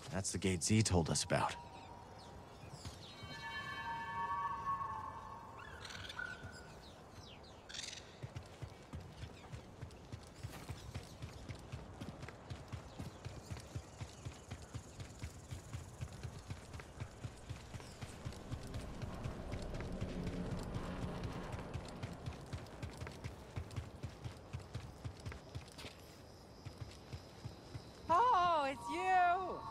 That's the gate Z told us about. Oh, it's you!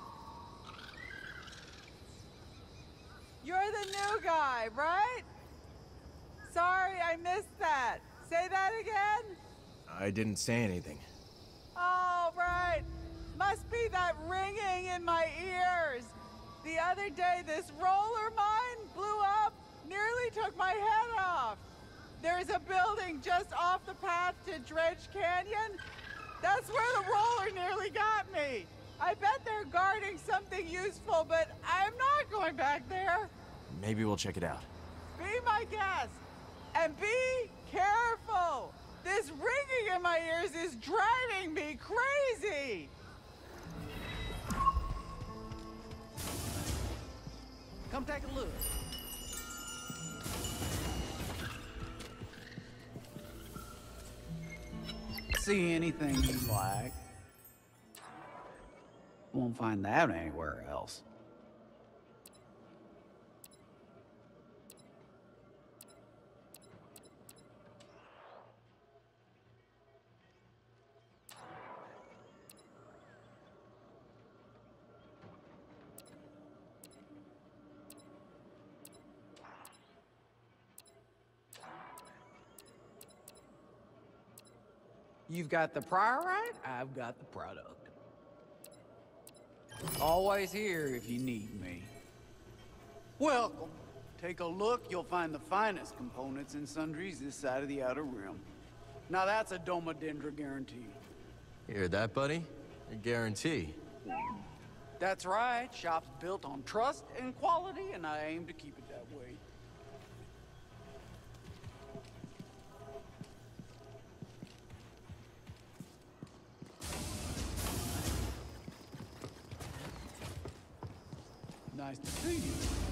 You're the new guy, right? Sorry, I missed that. Say that again? I didn't say anything. Oh, right. Must be that ringing in my ears. The other day, this roller mine blew up, nearly took my head off. There's a building just off the path to Dredge Canyon. That's where the roller nearly got me. I bet they're guarding something useful, but I'm not going back there. Maybe we'll check it out. Be my guest. And be careful. This ringing in my ears is driving me crazy. Come take a look. See anything you like? Won't find that anywhere else. You've got the priorite, I've got the product. Always here if you need me. Welcome. Take a look, you'll find the finest components and sundries this side of the Outer Rim. Now that's a Domodendra guarantee. Hear that, buddy? A guarantee. That's right, shop's built on trust and quality, and I aim to keep it that way. Nice to see you.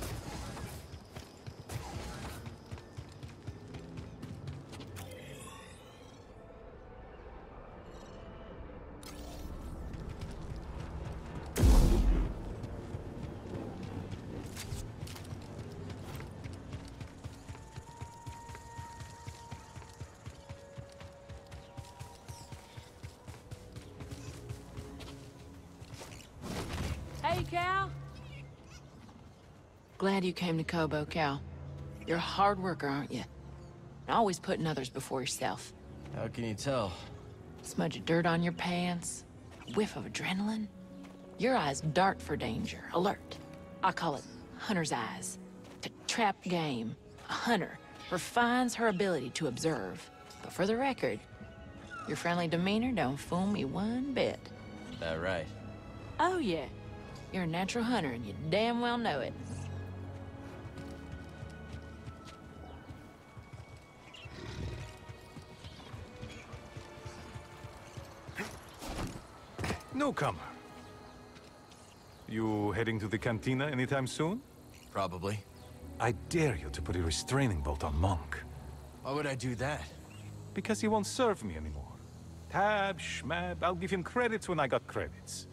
Hey, Cal. Glad you came to Kobo, Cal. You're a hard worker, aren't you? Always putting others before yourself. How can you tell? Smudge of dirt on your pants, whiff of adrenaline. Your eyes dart for danger, alert. I call it hunter's eyes. To trap game, a hunter refines her ability to observe. But for the record, your friendly demeanor don't fool me one bit. That right? Oh yeah, you're a natural hunter and you damn well know it. Newcomer. You heading to the cantina anytime soon? Probably. I dare you to put a restraining bolt on Monk. Why would I do that? Because he won't serve me anymore. Tab, schmab, I'll give him credits when I got credits.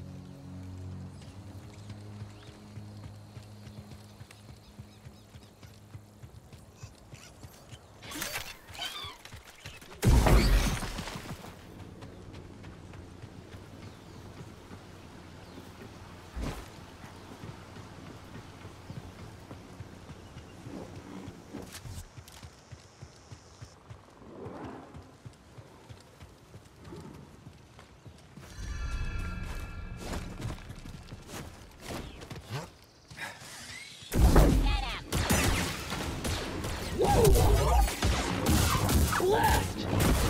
Left!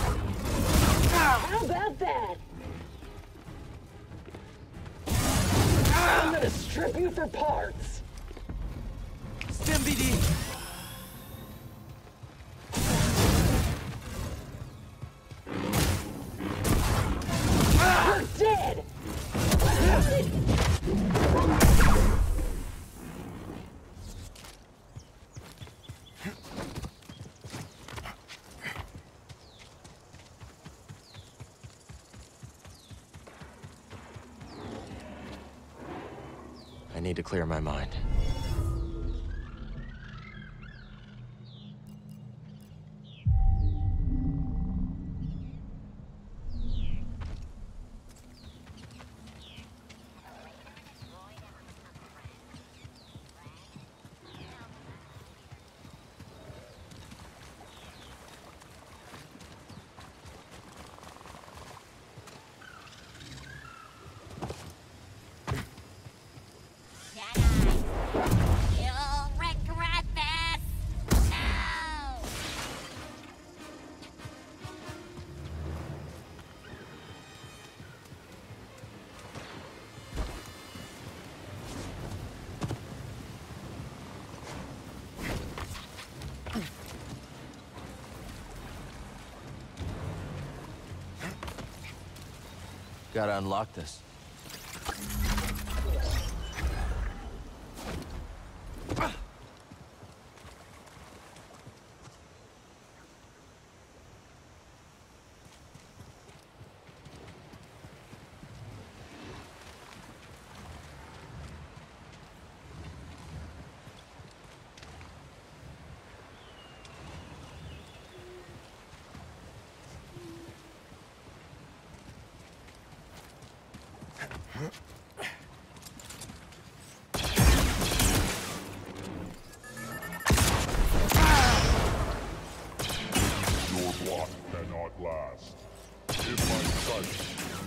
How about that? I'm gonna strip you for parts! Stim BD! You're dead! I need to clear my mind. You'll regret this! No! Gotta unlock this. Your block cannot last. In my sight.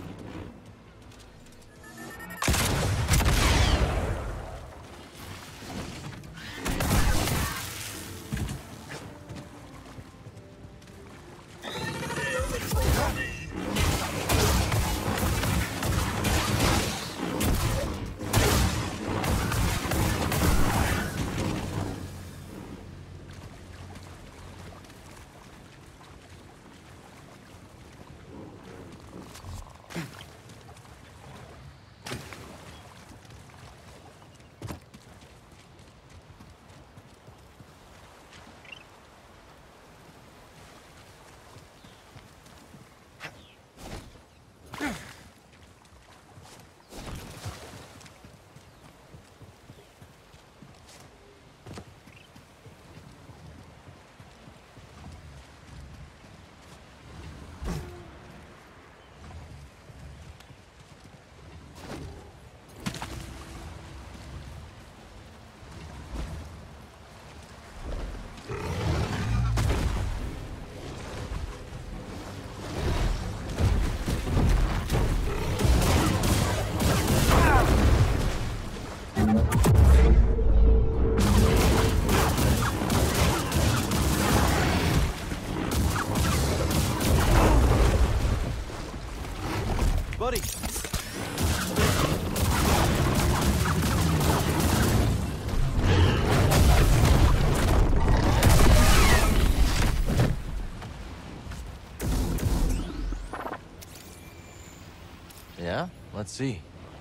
Buddy! Yeah? Let's see.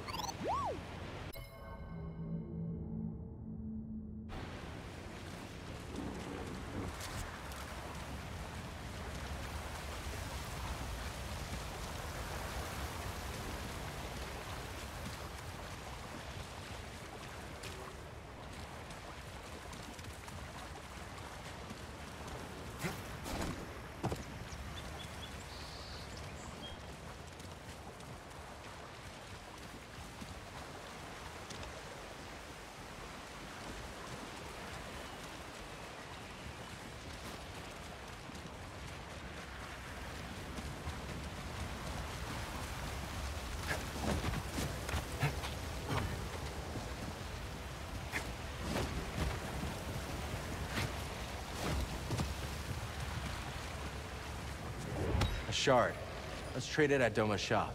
A shard. Let's trade it at Doma's shop.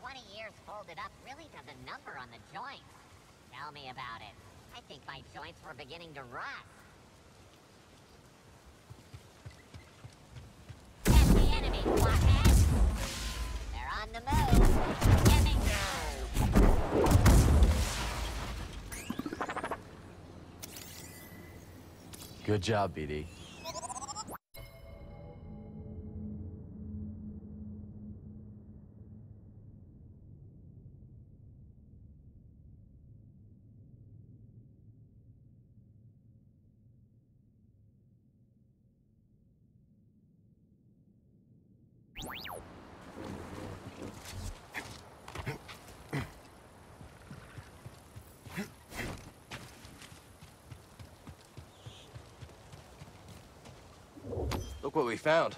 20 years folded up really does a number on the joints. Tell me about it. I think my joints were beginning to rust. Get the enemy, blockhead! They're on the move. Get me Good job, BD. Look what we found.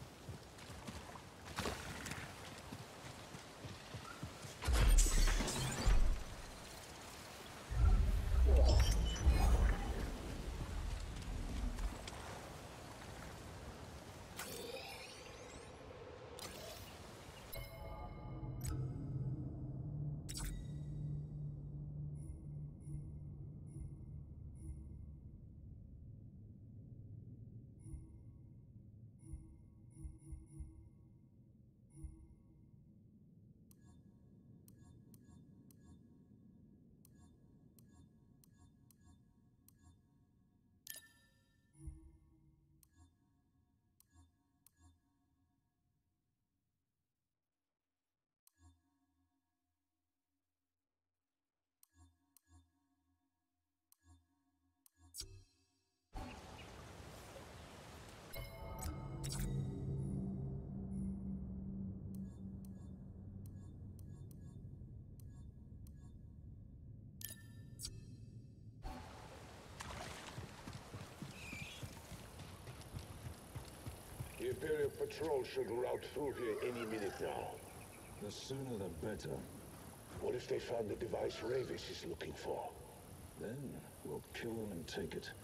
The Imperial Patrol should route through here any minute now. The sooner the better. What if they found the device Ravis is looking for? Then we'll kill them and take it.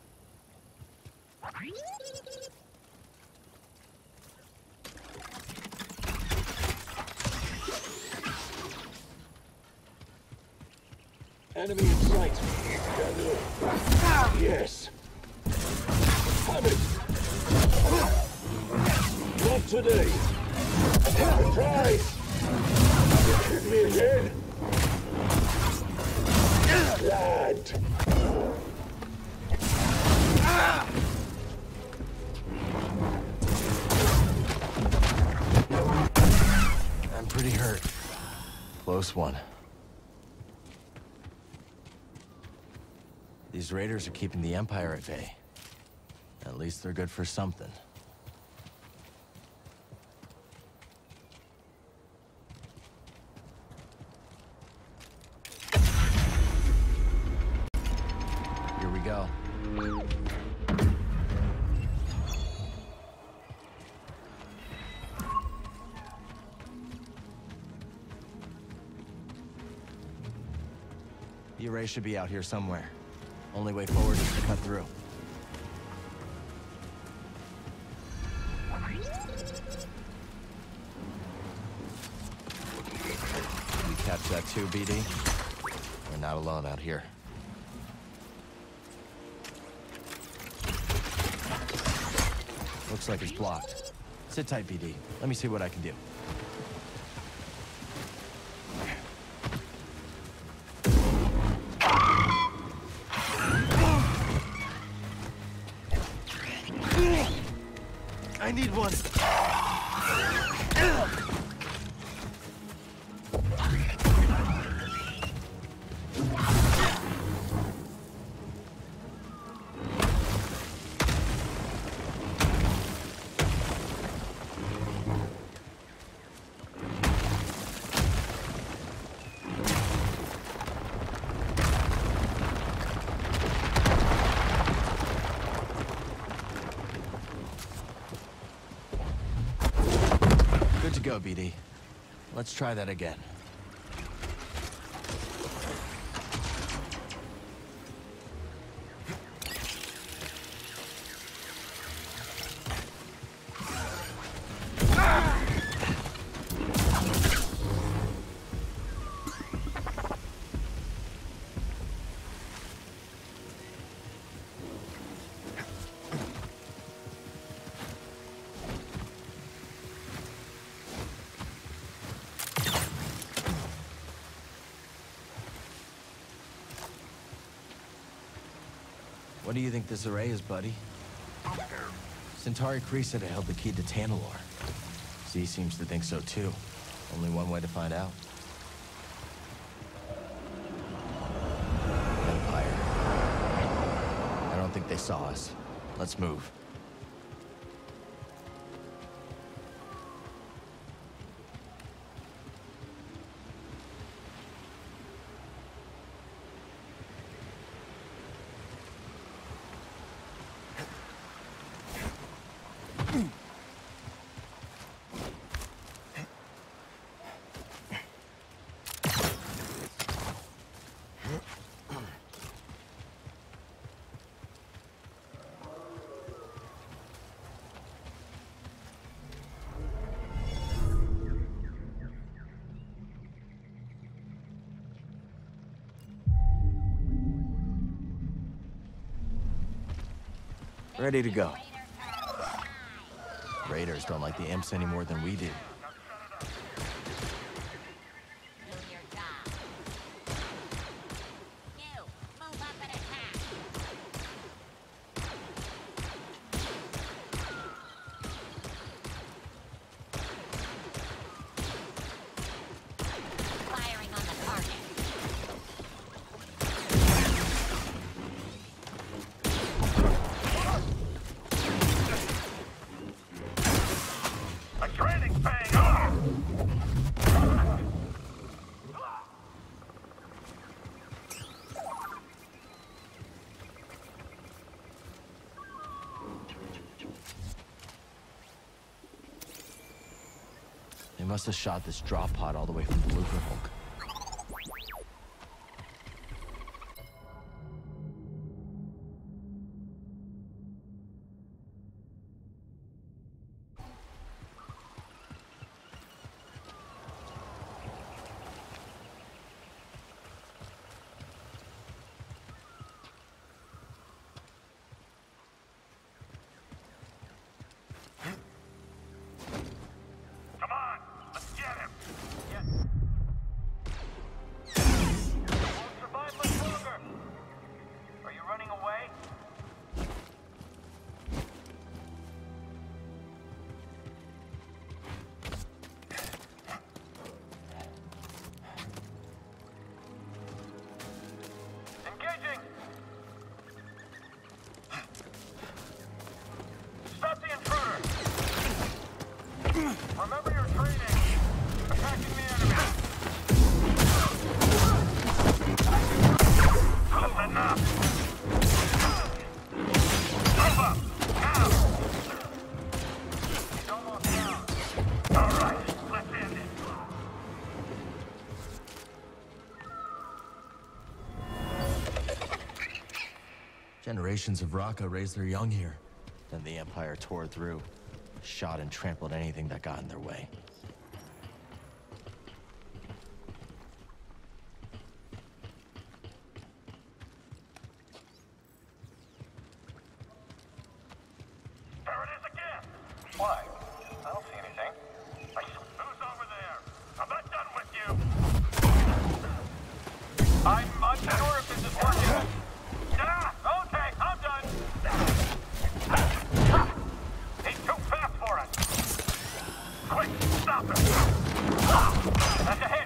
Enemy in sight. Yes. Have it. Not today. Surprise! Hit me again. Lad. I'm pretty hurt. Close one. These raiders are keeping the Empire at bay. At least they're good for something. Here we go. The array should be out here somewhere. Only way forward is to cut through. You catch that too, BD? We're not alone out here. Looks like it's blocked. Sit tight, BD. Let me see what I can do. I need one. Good to go, BD. Let's try that again. What do you think this array is, buddy? Centauri Kree said it held the key to Tanalorr. Z seems to think so too. Only one way to find out. Empire. I don't think they saw us. Let's move. Ready to go. Raiders don't like the imps any more than we do. They must have shot this drop pod all the way from Blooper Hulk. Remember your training. Attacking the enemy. That's enough. Move up. Now. He's almost down. All right, let's end it. Generations of Raqqa raised their young here. Then the Empire tore through. Shot and trampled anything that got in their way. There it is again! Why? I don't see anything. Who's over there? I'm not done with you! I'm unsure if this is working. Okay, I'm done! He's too fast for us! Quick, stop him! That's a hit!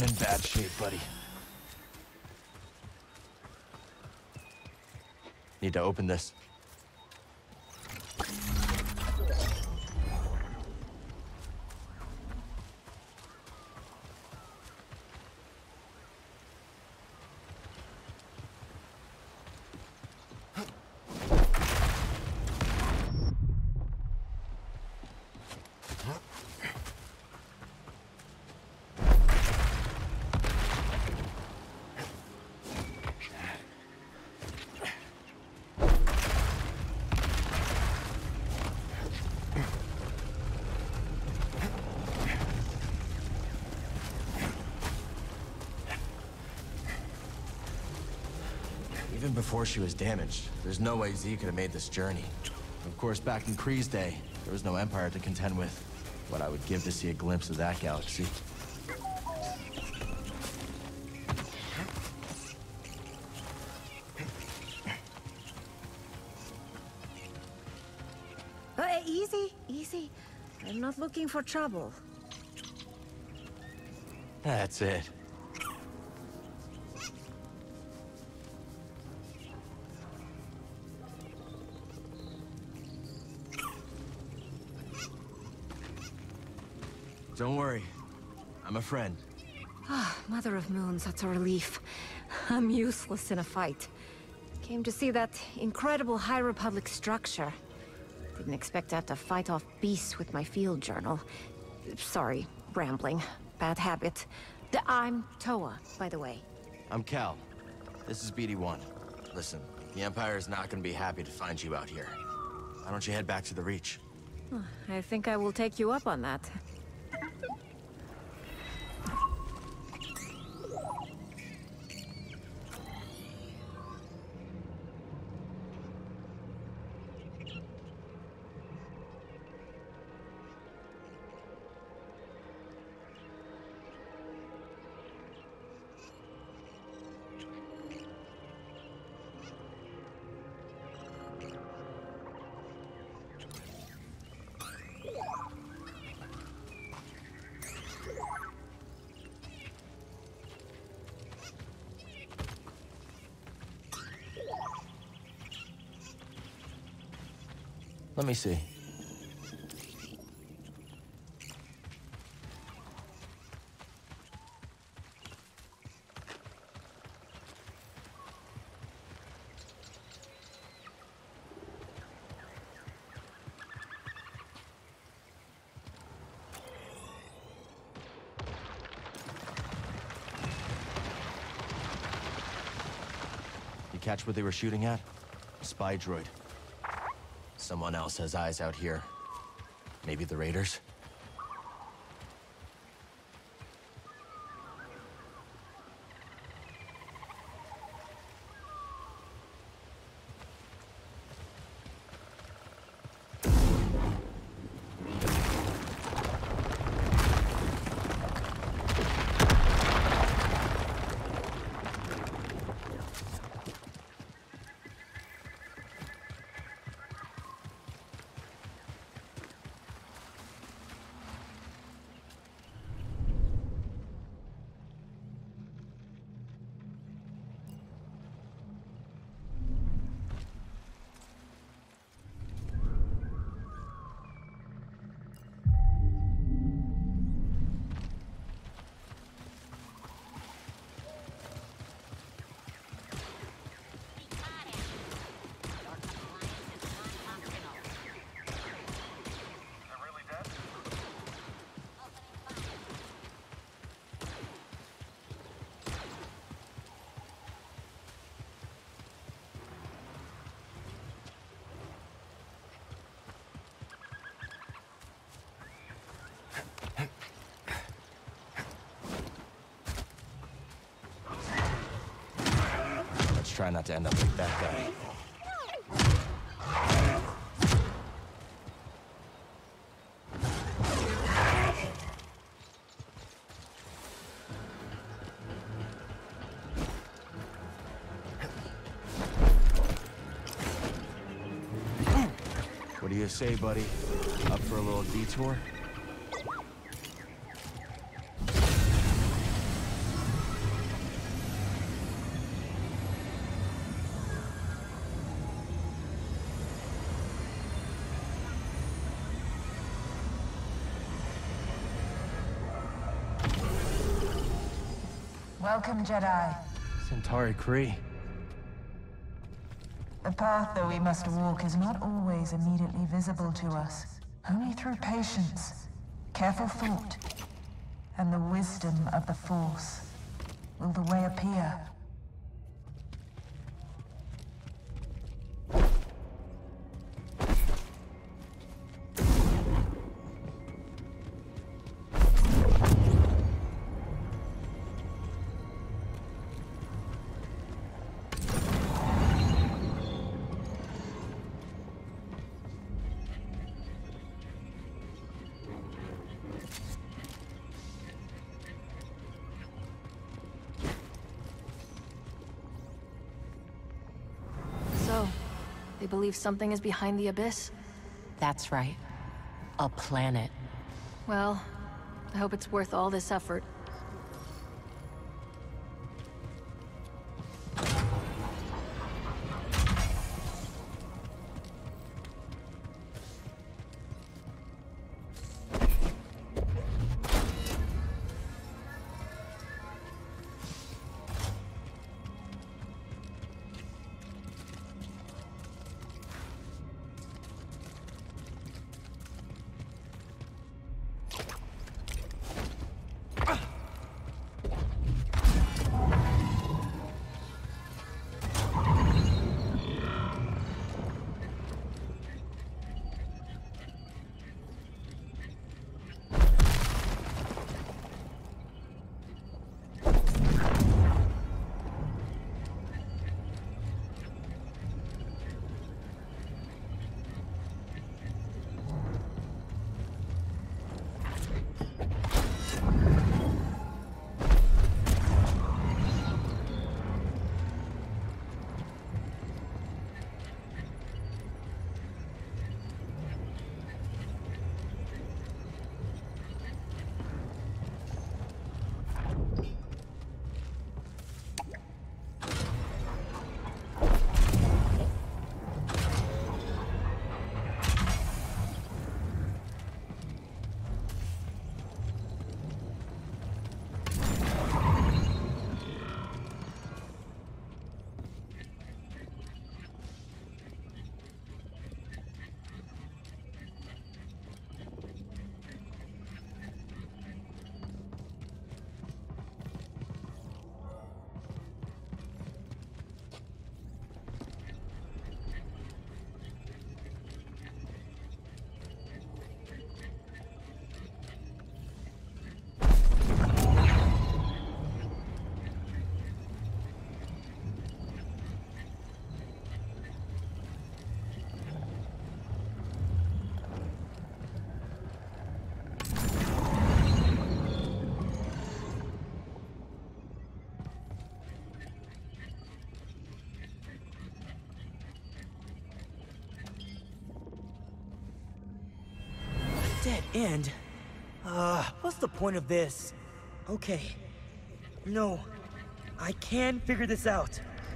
I'm in bad shape, buddy. Need to open this. Even before she was damaged, there's no way Z could have made this journey. Of course, back in Kree's day, there was no Empire to contend with. What I would give to see a glimpse of that galaxy. Easy, easy. I'm not looking for trouble. That's it. Don't worry. I'm a friend. Ah, Mother of Moons, that's a relief. I'm useless in a fight. Came to see that incredible High Republic structure. Didn't expect to have to fight off beasts with my field journal. Sorry, rambling. Bad habit. I'm Toa, by the way. I'm Cal. This is BD-1. Listen, the Empire is not gonna be happy to find you out here. Why don't you head back to the Reach? I think I will take you up on that. Let me see. You catch what they were shooting at? A spy droid. Someone else has eyes out here. Maybe the Raiders? Try not to end up like that guy. What do you say, buddy? Up for a little detour? Welcome, Jedi. Centauri Kree. The path that we must walk is not always immediately visible to us. Only through patience, careful thought, and the wisdom of the Force will the way appear. They believe something is behind the abyss? That's right. A planet. Well, I hope it's worth all this effort. Dead end? What's the point of this? Okay. No. I can figure this out.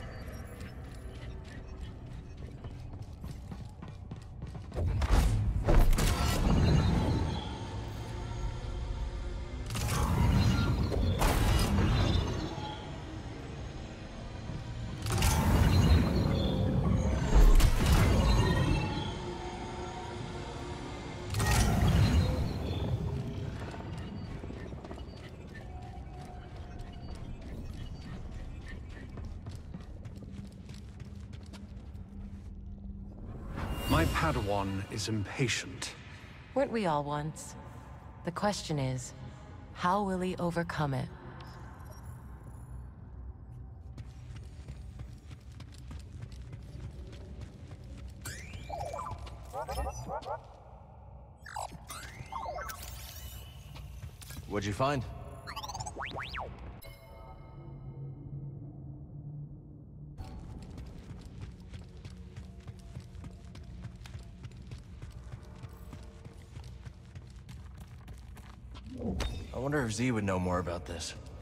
My Padawan is impatient. Weren't we all once? The question is, how will he overcome it? What'd you find? I wonder if Z would know more about this.